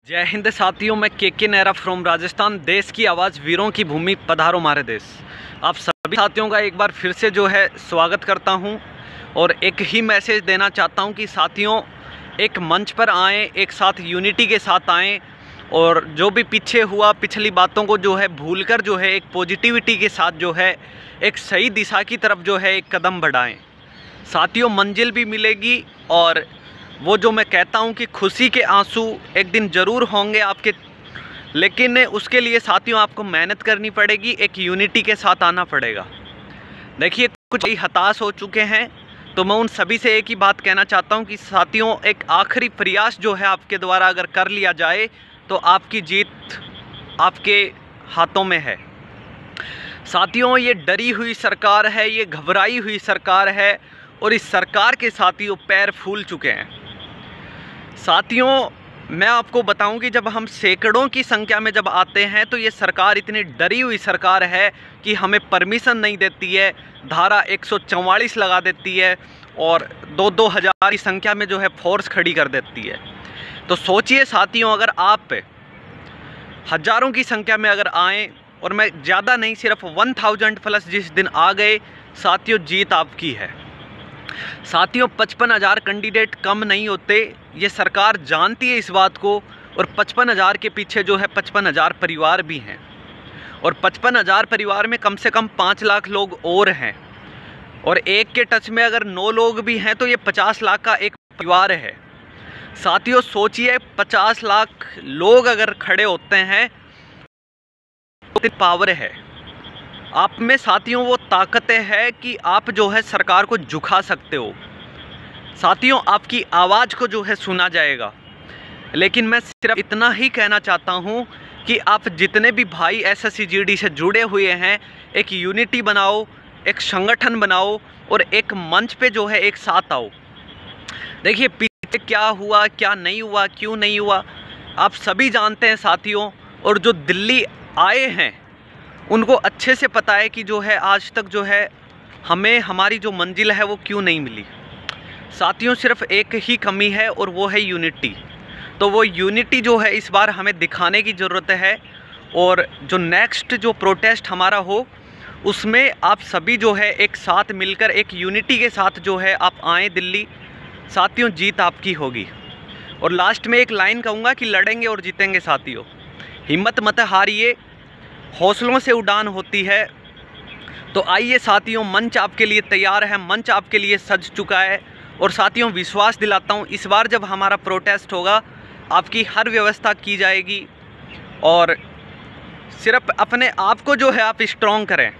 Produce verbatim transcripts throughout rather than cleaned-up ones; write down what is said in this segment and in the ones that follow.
जय हिंद साथियों, मैं के के नेहरा फ्रॉम राजस्थान। देश की आवाज़, वीरों की भूमि, पधारो हमारे देश। आप सभी साथियों का एक बार फिर से जो है स्वागत करता हूं और एक ही मैसेज देना चाहता हूं कि साथियों एक मंच पर आएँ, एक साथ यूनिटी के साथ आएँ और जो भी पीछे हुआ पिछली बातों को जो है भूलकर जो है एक पॉजिटिविटी के साथ जो है एक सही दिशा की तरफ जो है एक कदम बढ़ाएं। साथियों मंजिल भी मिलेगी और वो जो मैं कहता हूँ कि खुशी के आंसू एक दिन ज़रूर होंगे आपके, लेकिन उसके लिए साथियों आपको मेहनत करनी पड़ेगी, एक यूनिटी के साथ आना पड़ेगा। देखिए कुछ ही हताश हो चुके हैं, तो मैं उन सभी से एक ही बात कहना चाहता हूँ कि साथियों एक आखिरी प्रयास जो है आपके द्वारा अगर कर लिया जाए तो आपकी जीत आपके हाथों में है। साथियों ये डरी हुई सरकार है, ये घबराई हुई सरकार है और इस सरकार के साथियों पैर फूल चुके हैं। साथियों मैं आपको बताऊं कि जब हम सैकड़ों की संख्या में जब आते हैं तो ये सरकार इतनी डरी हुई सरकार है कि हमें परमिशन नहीं देती है, धारा एक सौ चौवालीस लगा देती है और दो दो हज़ार की संख्या में जो है फोर्स खड़ी कर देती है। तो सोचिए साथियों, अगर आप हज़ारों की संख्या में अगर आएँ और मैं ज़्यादा नहीं सिर्फ वन थाउजेंड प्लस जिस दिन आ गए, साथियों जीत आपकी है। साथियों पचपन हज़ार कैंडिडेट कम नहीं होते, ये सरकार जानती है इस बात को, और पचपन हज़ार के पीछे जो है पचपन हज़ार परिवार भी हैं और पचपन हज़ार परिवार में कम से कम पाँच लाख लोग और हैं और एक के टच में अगर नौ लोग भी हैं तो ये पचास लाख का एक परिवार है। साथियों सोचिए पचास लाख लोग अगर खड़े होते हैं तो पावर है आप में साथियों, वो ताकत है कि आप जो है सरकार को झुका सकते हो। साथियों आपकी आवाज़ को जो है सुना जाएगा। लेकिन मैं सिर्फ इतना ही कहना चाहता हूँ कि आप जितने भी भाई S S C G D से जुड़े हुए हैं एक यूनिटी बनाओ, एक संगठन बनाओ और एक मंच पे जो है एक साथ आओ। देखिए पीछे क्या हुआ क्या नहीं हुआ, क्यों नहीं हुआ, आप सभी जानते हैं साथियों, और जो दिल्ली आए हैं उनको अच्छे से पता है कि जो है आज तक जो है हमें हमारी जो मंजिल है वो क्यों नहीं मिली। साथियों सिर्फ एक ही कमी है और वो है यूनिटी। तो वो यूनिटी जो है इस बार हमें दिखाने की ज़रूरत है और जो नेक्स्ट जो प्रोटेस्ट हमारा हो उसमें आप सभी जो है एक साथ मिलकर एक यूनिटी के साथ जो है आप आएँ दिल्ली। साथियों जीत आपकी होगी। और लास्ट में एक लाइन कहूँगा कि लड़ेंगे और जीतेंगे। साथियों हिम्मत मत हारिए, हौसलों से उड़ान होती है। तो आइए साथियों मंच आपके लिए तैयार है, मंच आपके लिए सज चुका है और साथियों विश्वास दिलाता हूँ इस बार जब हमारा प्रोटेस्ट होगा आपकी हर व्यवस्था की जाएगी और सिर्फ अपने आप को जो है आप स्ट्रॉन्ग करें।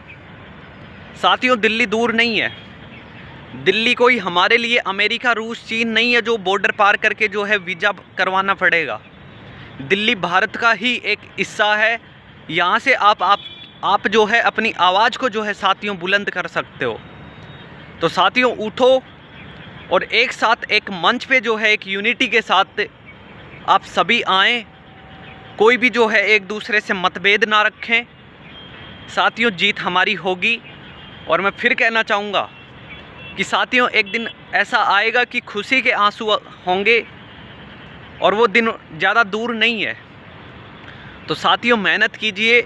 साथियों दिल्ली दूर नहीं है, दिल्ली कोई हमारे लिए अमेरिका रूस चीन नहीं है जो बॉर्डर पार करके जो है वीज़ा करवाना पड़ेगा। दिल्ली भारत का ही एक हिस्सा है, यहाँ से आप आप आप जो है अपनी आवाज़ को जो है साथियों बुलंद कर सकते हो। तो साथियों उठो और एक साथ एक मंच पे जो है एक यूनिटी के साथ आप सभी आएँ, कोई भी जो है एक दूसरे से मतभेद ना रखें। साथियों जीत हमारी होगी। और मैं फिर कहना चाहूँगा कि साथियों एक दिन ऐसा आएगा कि खुशी के आंसू होंगे और वो दिन ज़्यादा दूर नहीं है। तो साथियों मेहनत कीजिए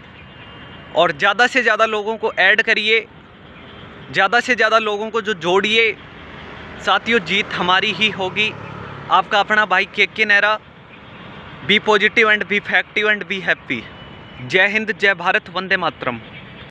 और ज़्यादा से ज़्यादा लोगों को ऐड करिए, ज़्यादा से ज़्यादा लोगों को जो जोड़िए। साथियों जीत हमारी ही होगी। आपका अपना भाई K K Nehra. Be positive and be effective and be happy. जय हिंद, जय भारत, वंदे मातरम।